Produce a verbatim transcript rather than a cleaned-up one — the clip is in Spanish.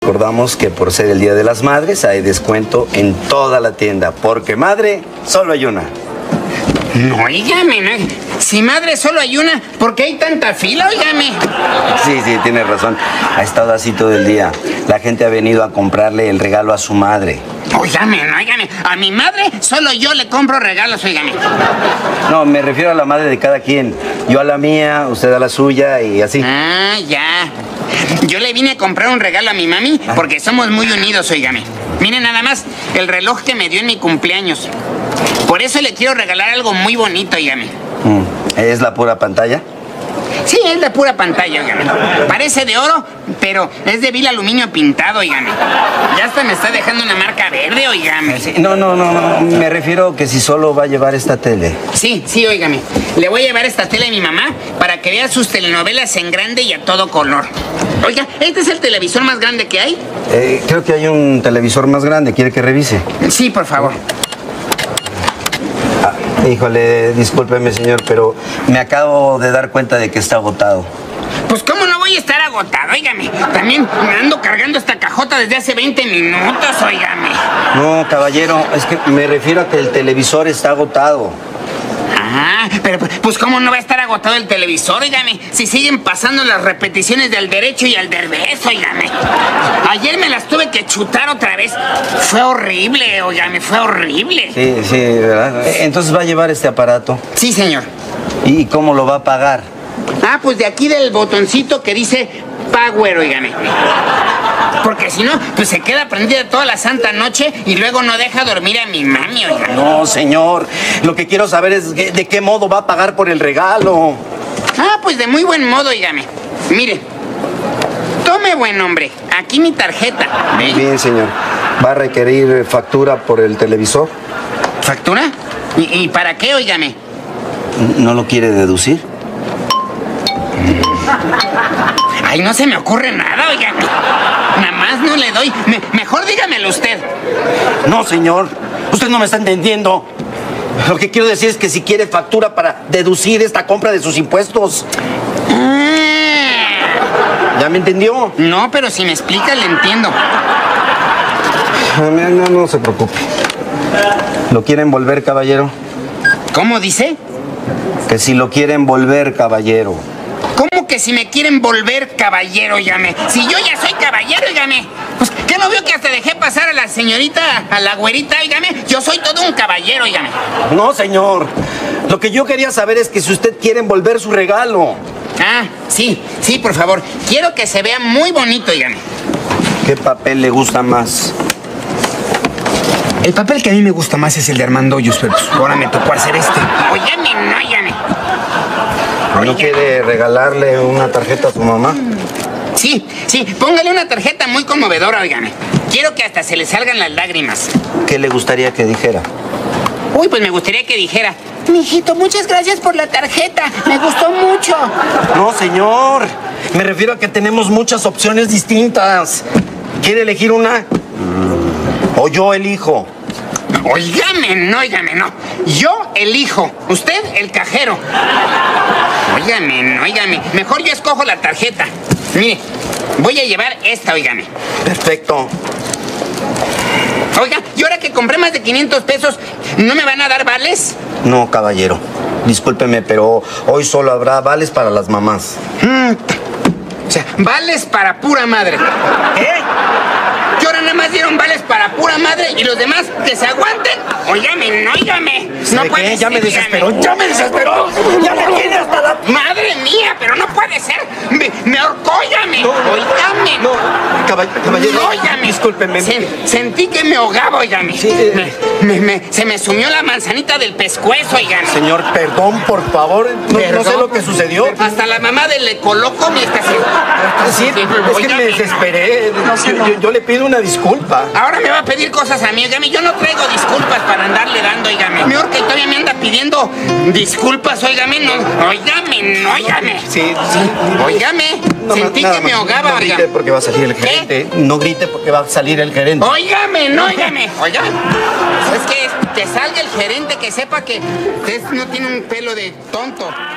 Recordamos que por ser el Día de las Madres hay descuento en toda la tienda, porque madre solo hay una. No, óigame, no. Si madre solo hay una, ¿por qué hay tanta fila? Óigame. Sí, sí, tiene razón. Ha estado así todo el día. La gente ha venido a comprarle el regalo a su madre. Óigame, no, óigame. A mi madre solo yo le compro regalos, óigame. No, me refiero a la madre de cada quien. Yo a la mía, usted a la suya y así. Ah, ya. Yo le vine a comprar un regalo a mi mami porque somos muy unidos, óigame. Miren nada más, el reloj que me dio en mi cumpleaños. Por eso le quiero regalar algo muy bonito, óigame. ¿Es la pura pantalla? Sí, es de pura pantalla, óigame. Parece de oro, pero es de vil aluminio pintado, óigame. Ya hasta me está dejando una marca verde, óigame. Sí, no, no, no, no. Me refiero que si solo va a llevar esta tele. Sí, sí, óigame. Le voy a llevar esta tele a mi mamá para que vea sus telenovelas en grande y a todo color. Oiga, ¿este es el televisor más grande que hay? Eh, creo que hay un televisor más grande. ¿Quiere que revise? Sí, por favor. Ah, híjole, discúlpeme, señor, pero me acabo de dar cuenta de que está agotado. Pues, ¿cómo no voy a estar agotado? Óigame, también me ando cargando esta cajota desde hace veinte minutos, óigame. No, caballero, es que me refiero a que el televisor está agotado. Ah, pero pues ¿cómo no va a estar agotado el televisor, óigame? Si siguen pasando las repeticiones del derecho y al derbez, óigame. Ayer me las tuve que chutar otra vez. Fue horrible, óigame, fue horrible. Sí, sí, ¿verdad? Entonces va a llevar este aparato. Sí, señor. ¿Y cómo lo va a pagar? Ah, pues de aquí del botoncito que dice Power, óigame. Porque si no, pues se queda prendida toda la santa noche y luego no deja dormir a mi mami, oiga. No, señor. Lo que quiero saber es de, de qué modo va a pagar por el regalo. Ah, pues de muy buen modo, óigame. Mire, tome buen hombre. Aquí mi tarjeta. Muy bien, señor. ¿Va a requerir factura por el televisor? ¿Factura? ¿Y, y para qué, óigame? ¿No lo quiere deducir? Ay, no se me ocurre nada, óigame. Nada más no le doy. Me, mejor dígamelo usted. No, señor. Usted no me está entendiendo. Lo que quiero decir es que si quiere factura para deducir esta compra de sus impuestos. Ah. ¿Ya me entendió? No, pero si me explica, le entiendo. No, no, no se preocupe. ¿Lo quiere envolver, caballero? ¿Cómo dice? Que si lo quiere envolver, caballero. ¿Cómo que si me quieren volver caballero, óigame? Si yo ya soy caballero, óigame. Pues, ¿qué no vio que hasta dejé pasar a la señorita, a la güerita, óigame? Yo soy todo un caballero, óigame. No, señor. Lo que yo quería saber es que si usted quiere envolver su regalo. Ah, sí, sí, por favor. Quiero que se vea muy bonito, óigame. ¿Qué papel le gusta más? El papel que a mí me gusta más es el de Armando Hoyos, pero pues, ahora me tocó hacer este. Óigame, no, óigame. ¿No quiere regalarle una tarjeta a su mamá? Sí, sí, póngale una tarjeta muy conmovedora, óigame. Quiero que hasta se le salgan las lágrimas. ¿Qué le gustaría que dijera? Uy, pues me gustaría que dijera: mijito, muchas gracias por la tarjeta, me gustó mucho. No, señor. Me refiero a que tenemos muchas opciones distintas. ¿Quiere elegir una? ¿O yo elijo? Óigame, no, óigame, no. Yo elijo, usted el cajero. Óigame, no, óigame. Mejor yo escojo la tarjeta. Mire, voy a llevar esta, óigame. Perfecto. Oiga, ¿y ahora que compré más de quinientos pesos, no me van a dar vales? No, caballero. Discúlpeme, pero hoy solo habrá vales para las mamás. Mm. O sea, vales para pura madre. ¿Eh? Que ahora nada más dieron vales para pura madre y los demás que se aguanten. Óigame, no, óigame. No puede ser. Ya me desesperó, ya me desesperó. Ya me tiene hasta la... Madre mía, pero no puede ser. Me, me ahorcó, óigame. No, óigame. No, caball caballero. No, óigame. Discúlpeme. Se, sentí que me ahogaba, óigame. Sí, eh. me, me, me, se me sumió la manzanita del pescuezo, óigame. Señor, perdón, por favor. No, no sé lo que sucedió. Hasta la mamá del Ecoloco me está haciendo. Sí, es que me desesperé. No, yo, yo, yo le pido una disculpa. Ahora me va a pedir cosas a mí, óigame. Yo no traigo disculpas para andarle dando, óigame. Mejor que todavía me anda pidiendo disculpas, óigame. No, óigame, no, óigame. Sí, sí. Óigame, No, sentí nada que me más. ahogaba, No grite óigame. porque va a salir el gerente. ¿Qué? No grite porque va a salir el gerente. Óigame, no, óigame. Óigame. Es que que salga el gerente, que sepa que usted no tiene un pelo de tonto.